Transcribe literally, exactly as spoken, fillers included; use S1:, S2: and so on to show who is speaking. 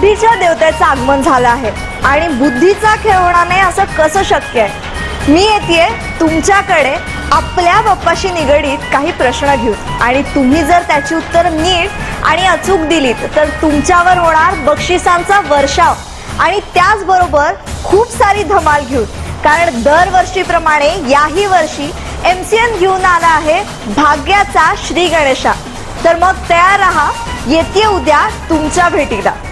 S1: बुद्धीच्या देवतेचं आगमन झालं आहे आणि बुद्धीचा खेळ होणार नाही असं कसं शक्य आहे। मी येतेय तुमच्याकडे आपल्या बाप्पाशी निगडीत काही प्रश्न घेऊन आणि तुम्ही जर त्याची उत्तर नीट आणि अचूक दिलीत तर तुमच्यावर होणार बक्षिसांचा वर्षाव आणि त्याचबरोबर खूप सारी धमाल घेऊन, कारण दरवर्षीप्रमाणे याही वर्षी एमसीएन घेऊन आला आहे भाग्याचा श्री गणेशा। तर मग तयार रहा, येते उद्या तुमच्या भेटीला।